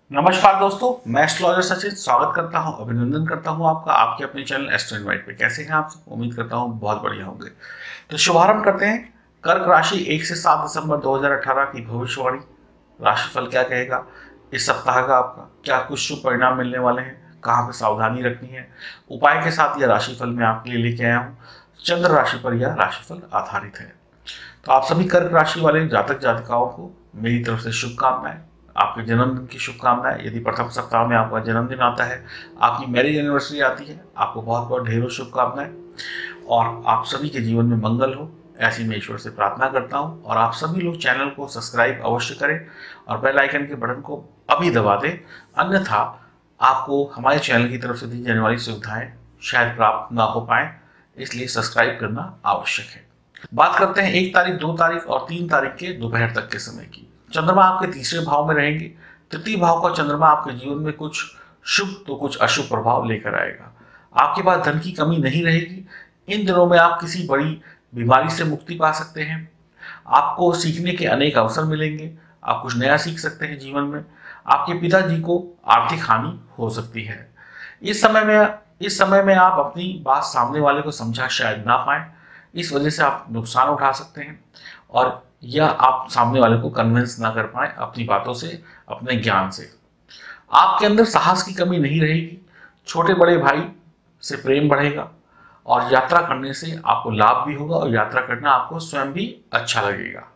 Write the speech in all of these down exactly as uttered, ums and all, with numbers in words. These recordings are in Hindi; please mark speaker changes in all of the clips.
Speaker 1: नमस्कार दोस्तों, मैं एस्ट्रोलॉजर सचिन स्वागत करता हूं, अभिनंदन करता हूं आपका आपके अपने चैनल एस्ट्रो इनवाइट पे। कैसे हैं आप सब? उम्मीद करता हूं बहुत बढ़िया होंगे। तो शुभारंभ करते हैं। कर्क राशि एक से सात दिसंबर दो हज़ार अठारह की भविष्यवाणी। राशिफल क्या कहेगा इस सप्ताह का, आपका क्या कुछ शुभ परिणाम मिलने वाले हैं, कहाँ पे सावधानी रखनी है, उपाय के साथ यह राशिफल मैं आपके लिए लेके आया हूँ। चंद्र राशि पर यह राशिफल आधारित है। तो आप सभी कर्क राशि वाले जातक जातिकाओं को मेरी तरफ से शुभकामनाएं, आपके जन्मदिन की शुभकामनाएं। यदि प्रथम सप्ताह में आपका जन्मदिन आता है, आपकी मैरिज एनिवर्सरी आती है, आपको बहुत बहुत ढेरों शुभकामनाएं और आप सभी के जीवन में मंगल हो, ऐसी मैं ईश्वर से प्रार्थना करता हूं। और आप सभी लोग चैनल को सब्सक्राइब अवश्य करें और बेल आइकन के बटन को अभी दबा दें, अन्यथा आपको हमारे चैनल की तरफ से दी जाने वाली सुविधाएं शायद प्राप्त ना हो पाए, इसलिए सब्सक्राइब करना आवश्यक है। बात करते हैं एक तारीख, दो तारीख और तीन तारीख के दोपहर तक के समय की। चंद्रमा आपके तीसरे भाव में रहेंगे। तृतीय भाव का चंद्रमा आपके जीवन में कुछ शुभ तो कुछ अशुभ प्रभाव लेकर आएगा। आपके पास धन की कमी नहीं रहेगी। इन दिनों में आप किसी बड़ी बीमारी से मुक्ति पा सकते हैं। आपको सीखने के अनेक अवसर मिलेंगे। आप कुछ नया सीख सकते हैं जीवन में। आपके पिताजी को आर्थिक हानि हो सकती है। इस समय में इस समय में आप अपनी बात सामने वाले को समझा शायद ना पाए, इस वजह से आप नुकसान उठा सकते हैं और या आप सामने वाले को कन्विंस ना कर पाए अपनी बातों से, अपने ज्ञान से। आपके अंदर साहस की कमी नहीं रहेगी। छोटे बड़े भाई से प्रेम बढ़ेगा और यात्रा करने से आपको लाभ भी होगा और यात्रा करना आपको स्वयं भी अच्छा लगेगा।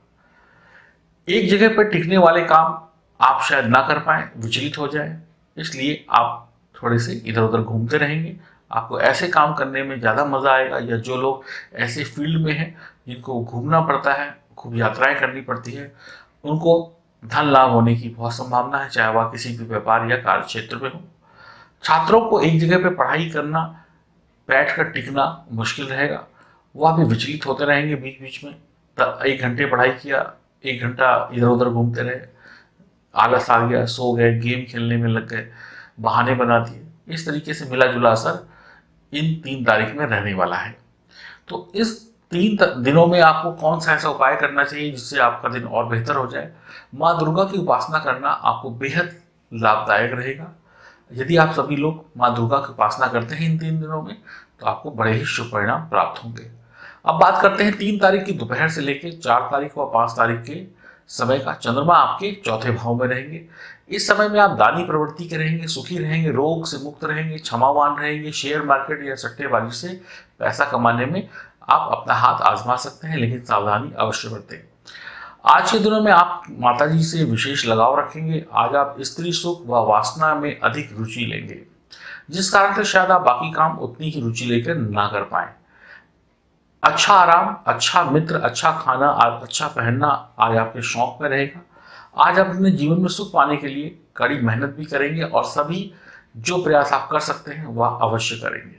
Speaker 1: एक जगह पर टिकने वाले काम आप शायद ना कर पाए, विचलित हो जाए, इसलिए आप थोड़े से इधर उधर घूमते रहेंगे। आपको ऐसे काम करने में ज़्यादा मज़ा आएगा, या जो लोग ऐसे फील्ड में हैं जिनको घूमना पड़ता है, खूब यात्राएं करनी पड़ती है, उनको धन लाभ होने की बहुत संभावना है, चाहे वह किसी भी व्यापार या कार्य क्षेत्र में हो। छात्रों को एक जगह पे पढ़ाई करना, बैठ कर टिकना मुश्किल रहेगा। वह भी विचलित होते रहेंगे बीच बीच में। एक घंटे पढ़ाई किया, एक घंटा इधर उधर घूमते रहे, आलस आ गया, सो गए, गेम खेलने में लग गए, बहाने बना दिए। इस तरीके से मिला जुला असर इन तीन तारीख में रहने वाला है। तो इस तीन दिनों में आपको कौन सा ऐसा उपाय करना चाहिए जिससे आपका दिन और बेहतर हो जाए? माँ दुर्गा की उपासना करना आपको बेहद लाभदायक रहेगा। यदि आप सभी लोग माँ दुर्गा की उपासना करते हैं इन तीन दिनों में, तो आपको बड़े ही शुभ परिणाम प्राप्त होंगे। अब बात करते हैं तीन तारीख की दोपहर से लेकर चार तारीख व पाँच तारीख के समय का। चंद्रमा आपके चौथे भाव में रहेंगे। इस समय में आप दानी प्रवृत्ति के रहेंगे, सुखी रहेंगे, रोग से मुक्त रहेंगे, क्षमावान रहेंगे। शेयर मार्केट या सट्टेबाजी से पैसा कमाने में आप अपना हाथ आजमा सकते हैं, लेकिन सावधानी अवश्य बरतें। आज के दिनों में आप माताजी से विशेष लगाव रखेंगे। आज आप स्त्री सुख व वासना में अधिक रुचि लेंगे, जिस कारण से शायद आप बाकी काम उतनी ही रुचि लेकर ना कर पाए। अच्छा आराम, अच्छा मित्र, अच्छा खाना, अच्छा पहनना आज आपके शौक में रहेगा। आज आप अपने जीवन में सुख पाने के लिए कड़ी मेहनत भी करेंगे और सभी जो प्रयास आप कर सकते हैं वह अवश्य करेंगे।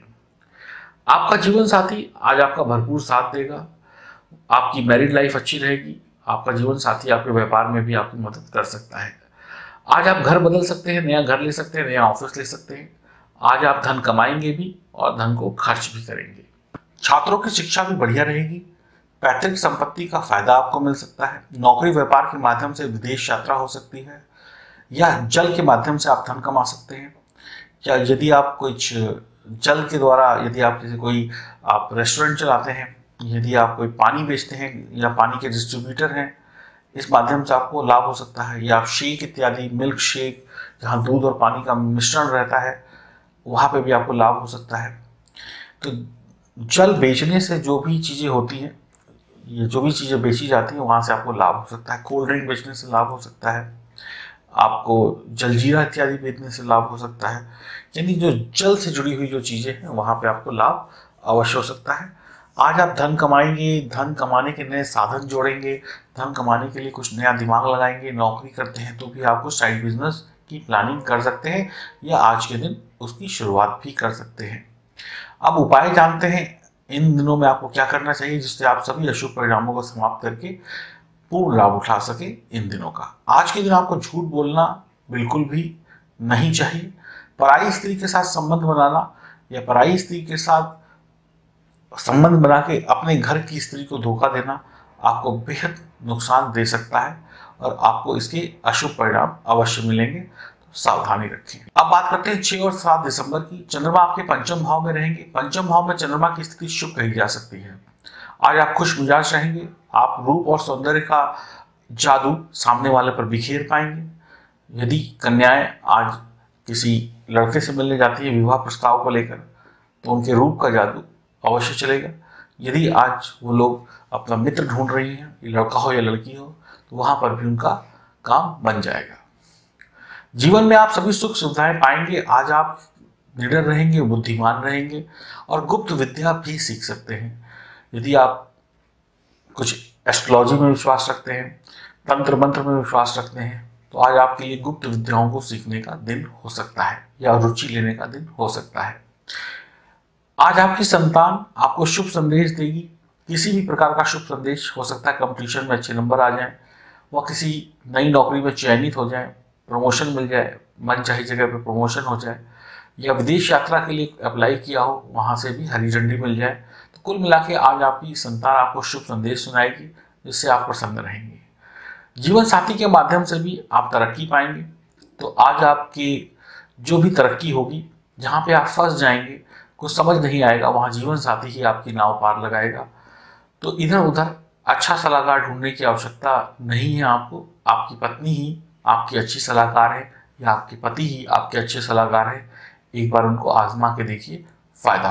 Speaker 1: आपका जीवन साथी आज आपका भरपूर साथ देगा। आपकी मैरिड लाइफ अच्छी रहेगी। आपका जीवन साथी आपके व्यापार में भी आपकी मदद कर सकता है। आज आप घर बदल सकते हैं, नया घर ले सकते हैं, नया ऑफिस ले सकते हैं। आज आप धन कमाएंगे भी और धन को खर्च भी करेंगे। छात्रों की शिक्षा भी बढ़िया रहेगी। पैतृक संपत्ति का फायदा आपको मिल सकता है। नौकरी व्यापार के माध्यम से विदेश यात्रा हो सकती है, या जल के माध्यम से आप धन कमा सकते हैं। या यदि आप कुछ जल के द्वारा, यदि आप जैसे कोई आप रेस्टोरेंट चलाते हैं, यदि आप कोई पानी बेचते हैं या पानी के डिस्ट्रीब्यूटर हैं, इस माध्यम से आपको लाभ हो सकता है। या आप शेक इत्यादि, मिल्क शेक, जहाँ दूध और पानी का मिश्रण रहता है, वहाँ पे भी आपको लाभ हो सकता है। तो जल बेचने से जो भी चीज़ें होती हैं, ये जो भी चीज़ें बेची जाती हैं, वहाँ से आपको लाभ हो सकता है। कोल्ड ड्रिंक बेचने से लाभ हो सकता है। आपको जलजीरा इत्यादि बेचने से लाभ हो सकता है। यानी जो जल से जुड़ी हुई जो चीज़ें हैं, वहाँ पे आपको लाभ अवश्य हो सकता है। आज आप धन कमाएंगे, धन कमाने के नए साधन जोड़ेंगे, धन कमाने के लिए कुछ नया दिमाग लगाएंगे। नौकरी करते हैं तो भी आपको साइड बिजनेस की प्लानिंग कर सकते हैं, या आज के दिन उसकी शुरुआत भी कर सकते हैं। अब उपाय जानते हैं इन दिनों में आपको क्या करना चाहिए जिससे आप सभी अशुभ परिणामों को समाप्त करके पूर्ण लाभ उठा सके इन दिनों का। आज के दिन आपको झूठ बोलना बिल्कुल भी नहीं चाहिए। पराई स्त्री के साथ संबंध बनाना या पराई स्त्री के साथ संबंध बना के अपने घर की स्त्री को धोखा देना आपको बेहद नुकसान दे सकता है और आपको इसके अशुभ परिणाम अवश्य मिलेंगे। सावधानी रखें। अब बात करते हैं छह और सात दिसंबर की। चंद्रमा आपके पंचम भाव में रहेंगे। पंचम भाव में चंद्रमा की स्थिति शुभ कही जा सकती है। आज आप खुश मिजाज रहेंगे। आप रूप और सौंदर्य का जादू सामने वाले पर बिखेर पाएंगे। यदि कन्याएं आज किसी लड़के से मिलने जाती है विवाह प्रस्ताव को लेकर, तो उनके रूप का जादू अवश्य चलेगा। यदि आज वो लोग अपना मित्र ढूंढ रही हैं, ये लड़का हो या लड़की हो, तो वहां पर भी उनका काम बन जाएगा। जीवन में आप सभी सुख सुविधाएं पाएंगे। आज आप निडर रहेंगे, बुद्धिमान रहेंगे और गुप्त विद्या भी सीख सकते हैं। यदि आप कुछ एस्ट्रोलॉजी में विश्वास रखते हैं, तंत्र मंत्र में विश्वास रखते हैं, तो आज आपके लिए गुप्त विद्याओं को सीखने का दिन हो सकता है या रुचि लेने का दिन हो सकता है। आज आपकी संतान आपको शुभ संदेश देगी। किसी भी प्रकार का शुभ संदेश हो सकता है। कंपटीशन में अच्छे नंबर आ जाएं, वह किसी नई नौकरी में चयनित हो जाए, प्रमोशन मिल जाए, मन चाही जगह पे प्रमोशन हो जाए, या विदेश यात्रा के लिए अप्लाई किया हो वहाँ से भी हरी झंडी मिल जाए। तो कुल मिला के आज आपकी संतान आपको शुभ संदेश सुनाएगी, जिससे आप प्रसन्न रहेंगे। जीवन साथी के माध्यम से भी आप तरक्की पाएंगे। तो आज आपकी जो भी तरक्की होगी, जहाँ पे आप फंस जाएंगे, कुछ समझ नहीं आएगा, वहाँ जीवन साथी ही आपकी नाव पार लगाएगा। तो इधर उधर अच्छा सलाहकार ढूंढने की आवश्यकता नहीं है आपको। आपकी पत्नी ही आपकी अच्छी सलाहकार है या आपके पति ही आपके अच्छे सलाहकार है। एक बार उनको आजमा के देखिए, फायदा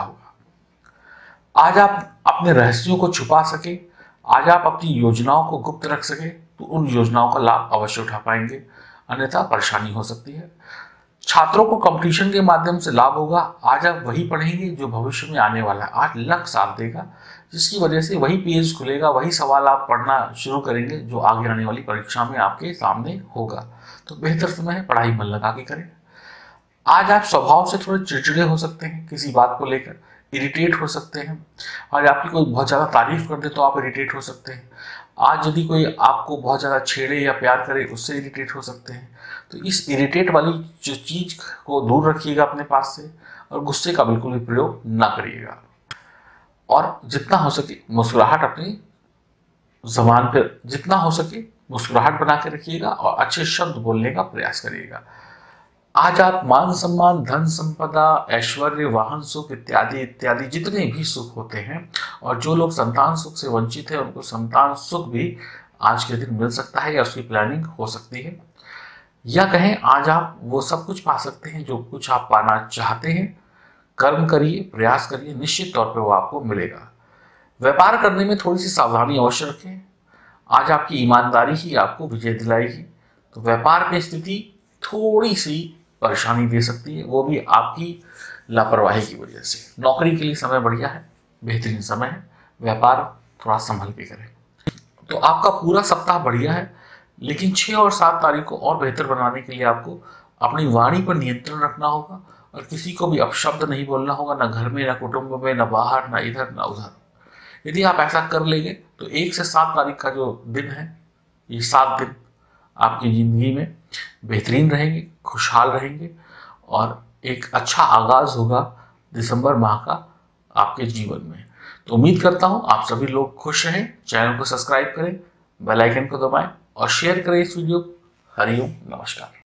Speaker 1: होगा। आज आप अपने रहस्यों को छुपा सके, आज आप अपनी योजनाओं को गुप्त रख सके, तो उन योजनाओं का लाभ अवश्य उठा पाएंगे, अन्यथा परेशानी हो सकती है। छात्रों को कंपटीशन के माध्यम से लाभ होगा। आज आप वही पढ़ेंगे जो भविष्य में आने वाला है। आज लक साथ देगा, जिसकी वजह से वही पेज खुलेगा, वही सवाल आप पढ़ना शुरू करेंगे जो आगे आने वाली परीक्षा में आपके सामने होगा। तो बेहतर समय है, पढ़ाई मन लगा के करें। आज आप स्वभाव से थोड़े चिड़चिड़े हो सकते हैं, किसी बात को लेकर इरिटेट हो सकते हैं। आज आपकी कोई बहुत ज़्यादा तारीफ कर दे तो आप इरिटेट हो सकते हैं। आज यदि कोई आपको बहुत ज़्यादा छेड़े या प्यार करे, उससे इरिटेट हो सकते हैं। तो इस इरिटेट वाली जो चीज़ को दूर रखिएगा अपने पास से, और गुस्से का बिल्कुल भी प्रयोग ना करिएगा। और जितना हो सके मुस्कुराहट अपनी ज़बान पर जितना हो सके मुस्कुराहट बना के रखिएगा और अच्छे शब्द बोलने का प्रयास करिएगा। आज आप मान सम्मान, धन संपदा, ऐश्वर्य, वाहन सुख इत्यादि इत्यादि जितने भी सुख होते हैं, और जो लोग संतान सुख से वंचित हैं उनको संतान सुख भी आज के दिन मिल सकता है या उसकी प्लानिंग हो सकती है। या कहें आज आप वो सब कुछ पा सकते हैं जो कुछ आप पाना चाहते हैं। कर्म करिए, प्रयास करिए, निश्चित तौर पे वो आपको मिलेगा। व्यापार करने में थोड़ी सी सावधानी अवश्य रखें। आज आपकी ईमानदारी ही आपको विजय दिलाएगी। तो व्यापार में स्थिति थोड़ी सी परेशानी दे सकती है, वो भी आपकी लापरवाही की वजह से। नौकरी के लिए समय बढ़िया है, बेहतरीन समय है। व्यापार थोड़ा संभल के करें। तो आपका पूरा सप्ताह बढ़िया है, लेकिन छः और सात तारीख को और बेहतर बनाने के लिए आपको अपनी वाणी पर नियंत्रण रखना होगा और किसी को भी अपशब्द नहीं बोलना होगा, ना घर में, ना कुटुंब में, ना बाहर, ना इधर ना उधर। यदि आप ऐसा कर लेंगे तो एक से सात तारीख का जो दिन है, ये सात दिन आपकी ज़िंदगी में बेहतरीन रहेंगे, खुशहाल रहेंगे और एक अच्छा आगाज़ होगा दिसंबर माह का आपके जीवन में। तो उम्मीद करता हूँ आप सभी लोग खुश रहें। चैनल को सब्सक्राइब करें, बेल आइकन को दबाएं और शेयर करें इस वीडियो। हरिओम, नमस्कार।